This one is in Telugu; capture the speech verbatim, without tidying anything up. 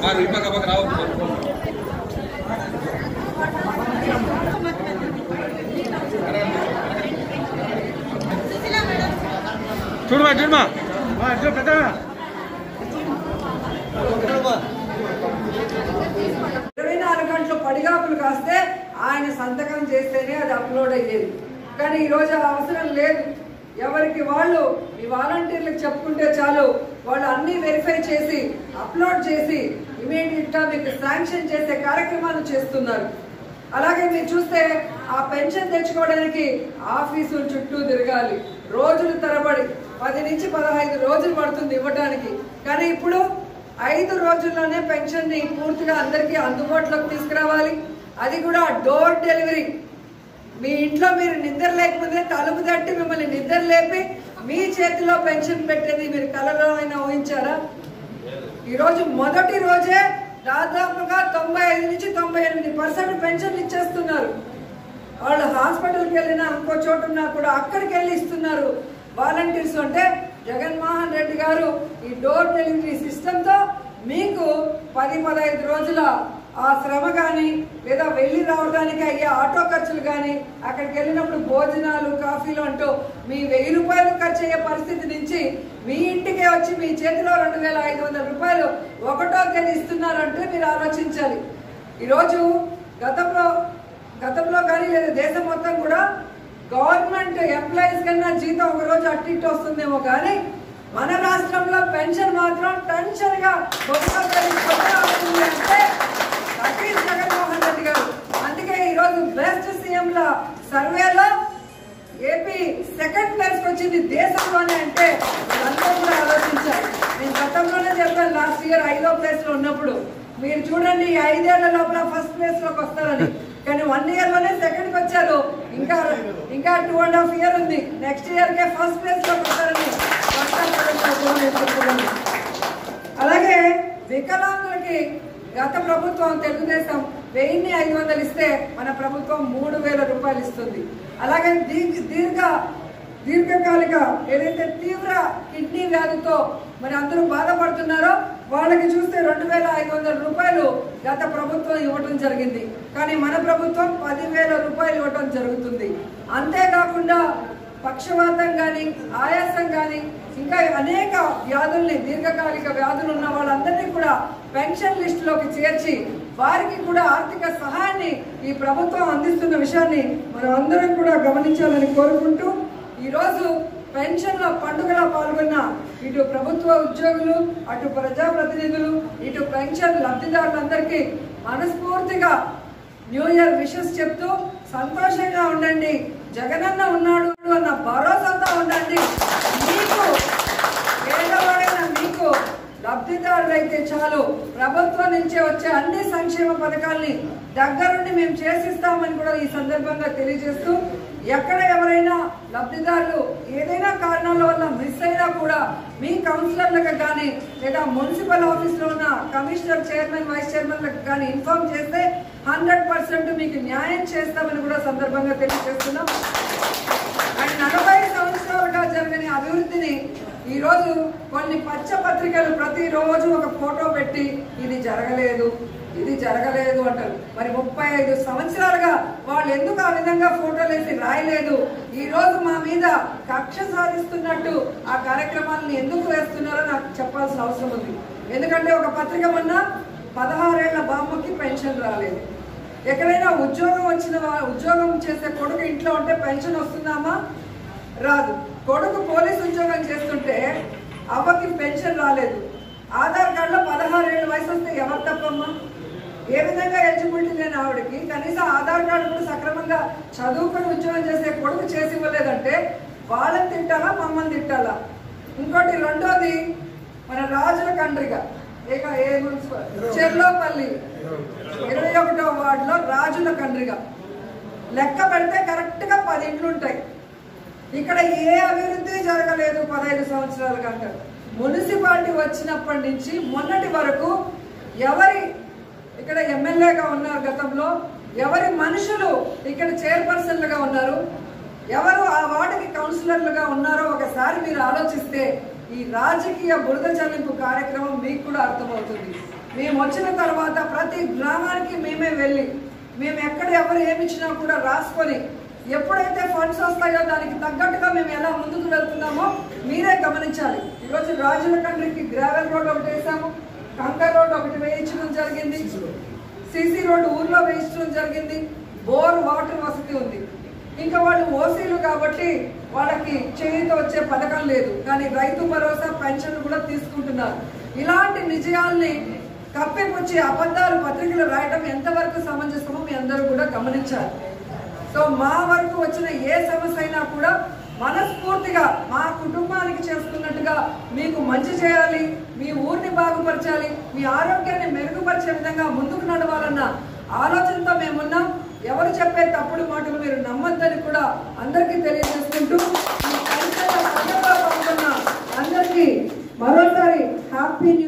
చూడమా చూడమా పెద్ద ఇరవై నాలుగు గంటలు పడిగాపులు కాస్తే ఆయన సంతకం చేస్తేనే అది అప్లోడ్ అయ్యేది. కానీ ఈరోజు అవసరం లేదు. ఎవరికి వాళ్ళు ఈ వాలంటీర్లకు చెప్పుకుంటే చాలు, వాళ్ళు అన్ని వెరిఫై చేసి అప్లోడ్ చేసి ఇమీడియట్ గా మీకు శాంక్షన్ చేసే కార్యక్రమాలు చేస్తున్నారు. అలాగే మీరు చూస్తే ఆ పెన్షన్ తెచ్చుకోవడానికి ఆఫీసుల చుట్టూ తిరగాలి, రోజులు తరబడి పది నుంచి పదహైదు రోజులు పడుతుంది ఇవ్వడానికి. కానీ ఇప్పుడు ఐదు రోజుల్లోనే పెన్షన్ ని పూర్తిగా అందరికీ అందుబాటులోకి తీసుకురావాలి. అది కూడా డోర్ డెలివరీ. మీ ఇంట్లో మీరు నిద్ర లేకపోతే తలుపు తట్టి మిమ్మల్ని నిద్ర లేపి మీ చేతిలో పెన్షన్ పెట్టేది మీరు కలలో అయినా ఊహించారా? ఈరోజు మొదటి రోజే దాదాపుగా తొంభై ఐదు నుంచి తొంభై ఎనిమిది పర్సెంట్ పెన్షన్ ఇచ్చేస్తున్నారు. వాళ్ళు హాస్పిటల్కి వెళ్ళినా ఇంకో చోటున్నా కూడా అక్కడికి వెళ్ళి ఇస్తున్నారు వాలంటీర్స్. అంటే జగన్మోహన్ రెడ్డి గారు ఈ డోర్ డెలివరీ సిస్టంతో మీకు పది పదహైదు రోజుల ఆ శ్రమ కానీ లేదా వెళ్ళి రావడానికి అయ్యే ఆటో ఖర్చులు కానీ అక్కడికి వెళ్ళినప్పుడు భోజనాలు కాఫీలు అంటూ మీ వెయ్యి రూపాయలు ఖర్చు అయ్యే పరిస్థితి నుంచి మీ ఇంటికే వచ్చి మీ చేతిలో రెండు వేల ఐదు వందల రూపాయలు ఒకటో తేదీ ఇస్తున్నారంటే మీరు ఆలోచించాలి. ఈరోజు గతంలో గతంలో కానీ లేదా దేశం మొత్తం కూడా గవర్నమెంట్ ఎంప్లాయీస్ కన్నా జీతం ఒక రోజు అటు ఇటు వస్తుందేమో కానీ మన రాష్ట్రంలో పెన్షన్ మాత్రం టెన్షన్ గా అవుతుంది అంటే సతీష్ జగన్మోహన్ రెడ్డి గారు. అందుకే ఈరోజు బెస్ట్ సీఎంల సర్వేలో ఏపీ సెకండ్ ప్లేస్ వచ్చింది దేశంలోనే. అంటే అందరూ కూడా ఆలోచించాలి. నేను గతంలోనే చెప్పాను, లాస్ట్ ఇయర్ ఐదో ప్లేస్ లో ఉన్నప్పుడు మీరు చూడండి ఐదేళ్ల లోపల ఫస్ట్ ప్లేస్ లోకి వస్తారని. కానీ వన్ ఇయర్ లోనే సెకండ్ కి వచ్చారు. ఇంకా ఇంకా టూ అండ్ హాఫ్ ఇయర్ ఉంది. నెక్స్ట్ ఇయర్ కే ఫస్ట్ ప్లేస్ లోకి వస్తారని. అలాగే వికలాంగులకి గత ప్రభుత్వం తెలుగుదేశం వెయ్యిన్ని ఐదు వందలు ఇస్తే మన ప్రభుత్వం మూడు వేల రూపాయలు ఇస్తుంది. అలాగే దీర్ఘ దీర్ఘకాలిక ఏదైతే తీవ్ర కిడ్నీ వ్యాధితో మరి అందరూ బాధపడుతున్నారో వాళ్ళకి చూస్తే రెండు వేల ఐదు వందల రూపాయలు గత ప్రభుత్వం ఇవ్వడం జరిగింది. కానీ మన ప్రభుత్వం పదివేల రూపాయలు ఇవ్వడం జరుగుతుంది. అంతేకాకుండా పక్షవాతం కానీ ఆయాసం కానీ ఇంకా అనేక వ్యాధుల్ని దీర్ఘకాలిక వ్యాధులు ఉన్న వాళ్ళందరినీ కూడా పెన్షన్ లిస్టులోకి చేర్చి వారికి కూడా ఆర్థిక సహాయాన్ని ఈ ప్రభుత్వం అందిస్తున్న విషయాన్ని మనం అందరం కూడా గమనించాలని కోరుకుంటూ ఈరోజు పెన్షన్ల పండుగలో పాల్గొన్న ఇటు ప్రభుత్వ ఉద్యోగులు, అటు ప్రజాప్రతినిధులు, ఇటు పెన్షన్ లబ్ధిదారులందరికీ మనస్ఫూర్తిగా న్యూ ఇయర్ విషెస్ చెప్తూ సంతోషంగా ఉండండి, జగనన్న ఉన్నాడు అన్న భరోసాతో ఉండండి. మీకు పేదవాడైన మీకు లబ్ధిదారులైతే చాలు, ప్రభుత్వం నుంచే వచ్చే అన్ని సంక్షేమ పథకాల్ని దగ్గరుండి మేము చేసిస్తామని కూడా ఈ సందర్భంగా తెలియజేస్తూ, ఎక్కడ ఎవరైనా లబ్ధిదారులు ఏదైనా కారణాల వల్ల మిస్ అయినా కూడా మీ కౌన్సిలర్లకు కానీ లేదా మున్సిపల్ ఆఫీస్లో ఉన్న కమిషనర్, చైర్మన్, వైస్ చైర్మన్లకు కానీ ఇన్ఫార్మ్ చేస్తే హండ్రెడ్ పర్సెంట్ మీకు న్యాయం చేస్తామని కూడా సందర్భంగా తెలియజేస్తున్నాం. అండ్ నలభై సంవత్సరాలుగా జరగని అభివృద్ధిని ఈరోజు కొన్ని పచ్చ పత్రికలు ప్రతిరోజు ఒక ఫోటో పెట్టి ఇది జరగలేదు ఇది జరగలేదు అంటారు. మరి ముప్పై ఐదు సంవత్సరాలుగా వాళ్ళు ఎందుకు ఆ విధంగా ఫోటోలు వేసి రాయలేదు? ఈ రోజు మా మీద కక్ష సాధిస్తున్నట్టు ఆ కార్యక్రమాలను ఎందుకు వేస్తున్నారో నాకు చెప్పాల్సిన అవసరం ఉంది. ఎందుకంటే ఒక పత్రిక మొన్న పదహారేళ్ల బామ్మకి పెన్షన్ రాలేదు. ఎక్కడైనా ఉద్యోగం వచ్చిన ఉద్యోగం చేసే కొడుకు ఇంట్లో ఉంటే పెన్షన్ వస్తుందామా? రాదు. కొడుకు పోలీసు ఉద్యోగం చేస్తుంటే అవ్వకి పెన్షన్ రాలేదు. ఆధార్ కార్డులో పదహారేళ్ల వయసు వస్తే ఎవరు తప్పమ్మా? ఏ విధంగా ఎలిజిబిలిటీ లేని ఆవిడకి కనీసం ఆధార్ కార్డు కూడా సక్రమంగా చదువుకొని ఉద్యోగం చేసే కొడుకు చేసి ఇవ్వలేదంటే వాళ్ళని తిట్టాలా, మమ్మల్ని తిట్టాలా? ఇంకోటి రెండోది, మన రాజుల కండ్రిగా ఇక ఏ చెర్లోపల్లి ఇరవై ఒకటో వార్డులో రాజుల కండ్రిగా లెక్క పెడితే కరెక్ట్ గా పది ఇండ్లు ఉంటాయి. ఇక్కడ ఏ అభివృద్ధి జరగలేదు పదహైదు సంవత్సరాల కంటే. మున్సిపాలిటీ వచ్చినప్పటి నుంచి మొన్నటి వరకు ఎవరి ఇక్కడ ఎమ్మెల్యేగా ఉన్నారు, గతంలో ఎవరి మనుషులు ఇక్కడ చైర్పర్సన్లుగా ఉన్నారు, ఎవరు ఆ వార్డుకి కౌన్సిలర్లుగా ఉన్నారో ఒకసారి మీరు ఆలోచిస్తే ఈ రాజకీయ బురద చల్లింపు కార్యక్రమం మీకు కూడా అర్థమవుతుంది. మేము వచ్చిన తర్వాత ప్రతి గ్రామానికి మేమే వెళ్ళి మేము ఎక్కడ ఎవరు ఏమిచ్చినా కూడా రాసుకొని ఎప్పుడైతే ఫండ్స్ వస్తాయో దానికి తగ్గట్టుగా మేము ఎలా ముందుకు వెళ్తున్నామో మీరే గమనించాలి. ఈరోజు రాజుల కండ్రికి గ్రావెల్ రోడ్ ఒకటి వేసాము, కంకర్ రోడ్ ఒకటి వేయించడం జరిగింది, సీసీ రోడ్డు ఊర్లో వేయించడం జరిగింది, బోర్ వాటర్ వసతి ఉంది. ఇంకా వాళ్ళు ఓసీలు కాబట్టి వాళ్ళకి చేయితో వచ్చే పథకం లేదు, కానీ రైతు భరోసా పెన్షన్ కూడా తీసుకుంటున్నారు. ఇలాంటి విజయాల్ని కప్పిపుచ్చి అబద్ధాలు పత్రికలు రాయడం ఎంతవరకు సమంజసమో మీ అందరూ కూడా గమనించాలి. సో మా వరకు వచ్చిన ఏ సమస్య అయినా కూడా మనస్ఫూర్తిగా మా కుటుంబానికి చేసుకున్నట్టుగా మీకు మంచి చేయాలి, మీ ఊరిని బాగుపరచాలి, మీ ఆరోగ్యాన్ని మెరుగుపరిచే విధంగా ముందుకు నడవాలన్న ఆలోచనతో మేమున్నాం. ఎవరు చెప్పే తప్పుడు మాటలు మీరు నమ్మద్దని కూడా అందరికీ తెలియజేసుకుంటూ ఈ కార్యక్రమంలో పాల్గొన్న అందరికీ మరోసారి హ్యాపీ